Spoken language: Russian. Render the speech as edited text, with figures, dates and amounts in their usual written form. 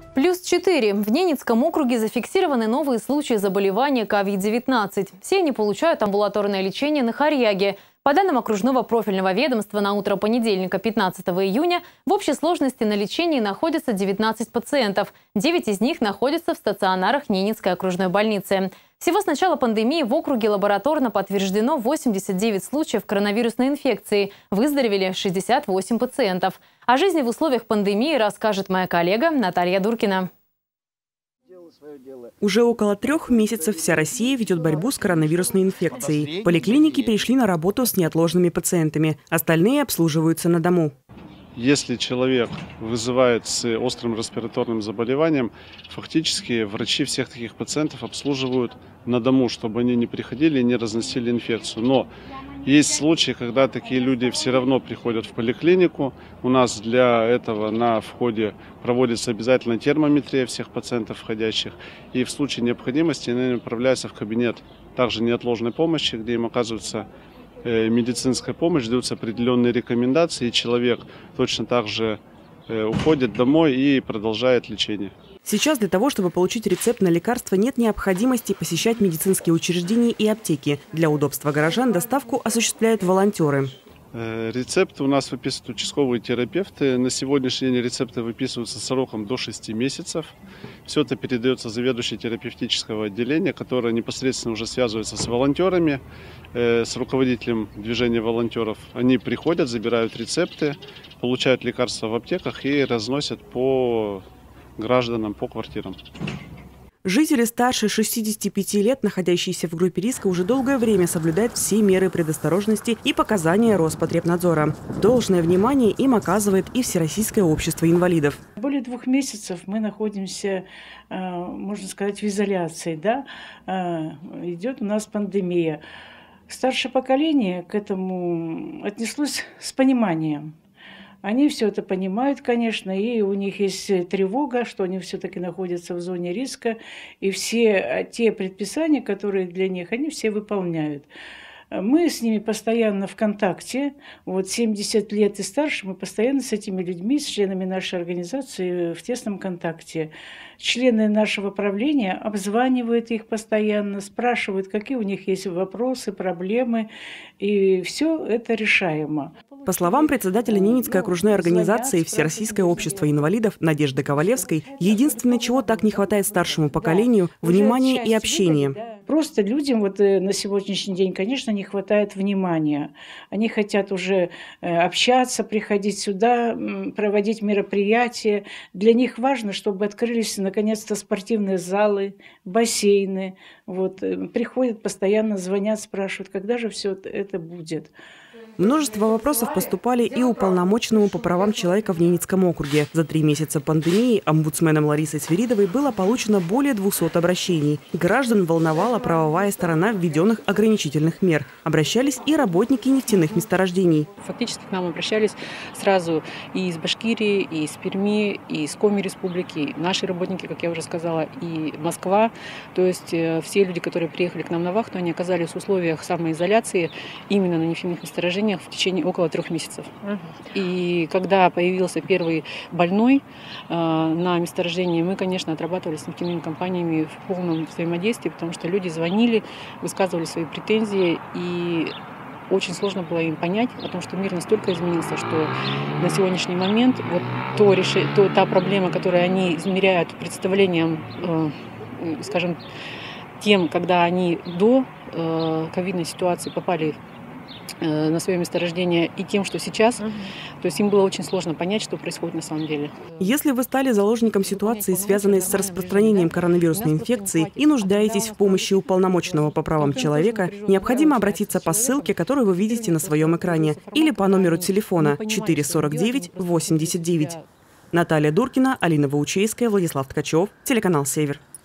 +4. В Ненецком округе зафиксированы новые случаи заболевания COVID-19. Все они получают амбулаторное лечение на Харьяге. По данным окружного профильного ведомства, на утро понедельника, 15 июня, в общей сложности на лечении находятся 19 пациентов. 9 из них находятся в стационарах Ненецкой окружной больницы. Всего с начала пандемии в округе лабораторно подтверждено 89 случаев коронавирусной инфекции. Выздоровели 68 пациентов. О жизни в условиях пандемии расскажет моя коллега Наталья Дуркина. Уже около 3 месяцев вся Россия ведет борьбу с коронавирусной инфекцией. Поликлиники перешли на работу с неотложными пациентами. Остальные обслуживаются на дому. Если человек вызывает с острым респираторным заболеванием, фактически врачи всех таких пациентов обслуживают на дому, чтобы они не приходили и не разносили инфекцию. Но есть случаи, когда такие люди все равно приходят в поликлинику. У нас для этого на входе проводится обязательно термометрия всех пациентов входящих. И в случае необходимости они направляются в кабинет также неотложной помощи, где им оказывается медицинская помощь, даются определенные рекомендации, и человек точно так же уходит домой и продолжает лечение. Сейчас для того, чтобы получить рецепт на лекарство, нет необходимости посещать медицинские учреждения и аптеки. Для удобства горожан доставку осуществляют волонтеры. Рецепты у нас выписывают участковые терапевты. На сегодняшний день рецепты выписываются сроком до 6 месяцев. Все это передается заведующей терапевтического отделения, которая непосредственно уже связывается с волонтерами, с руководителем движения волонтеров. Они приходят, забирают рецепты, получают лекарства в аптеках и разносят по гражданам, по квартирам. Жители старше 65 лет, находящиеся в группе риска, уже долгое время соблюдают все меры предосторожности и показания Роспотребнадзора. Должное внимание им оказывает и Всероссийское общество инвалидов. Более 2 месяцев мы находимся, можно сказать, в изоляции. Да? Идет у нас пандемия. Старшее поколение к этому отнеслось с пониманием. Они все это понимают, конечно, и у них есть тревога, что они все-таки находятся в зоне риска, и все те предписания, которые для них, они все выполняют. Мы с ними постоянно в контакте, вот 70 лет и старше, мы постоянно с этими людьми, с членами нашей организации в тесном контакте. Члены нашего правления обзванивают их постоянно, спрашивают, какие у них есть вопросы, проблемы, и все это решаемо. По словам председателя Ненецкой окружной организации Всероссийское общество инвалидов Надежды Ковалевской, единственное, чего так не хватает старшему поколению – внимания и общения. Просто людям вот на сегодняшний день, конечно, не хватает внимания. Они хотят уже общаться, приходить сюда, проводить мероприятия. Для них важно, чтобы открылись наконец-то спортивные залы, бассейны. Вот. Приходят, постоянно звонят, спрашивают, когда же все это будет. Множество вопросов поступали и уполномоченному по правам человека в Ненецком округе. За 3 месяца пандемии омбудсменом Ларисой Свиридовой было получено более 200 обращений. Граждан волновала правовая сторона введенных ограничительных мер. Обращались и работники нефтяных месторождений. Фактически к нам обращались сразу и из Башкирии, и из Перми, и из Коми республики. Наши работники, как я уже сказала, и Москва. То есть все люди, которые приехали к нам на вахту, они оказались в условиях самоизоляции именно на нефтяных месторождениях в течение около 3 месяцев. И когда появился первый больной на месторождении, мы, конечно, отрабатывали с нефтяными компаниями в полном взаимодействии, потому что люди звонили, высказывали свои претензии, и очень сложно было им понять о том, что мир настолько изменился, что на сегодняшний момент вот та проблема, которую они измеряют представлением, скажем, тем, когда они до ковидной ситуации попали на свое месторождение, и тем, что сейчас, то есть им было очень сложно понять, что происходит на самом деле. Если вы стали заложником ситуации, связанной с распространением коронавирусной инфекции, и нуждаетесь в помощи уполномоченного по правам человека, необходимо обратиться по ссылке, которую вы видите на своем экране, или по номеру телефона 449 89. Наталья Дуркина, Алина Ваучейская, Владислав Ткачев, телеканал «Север».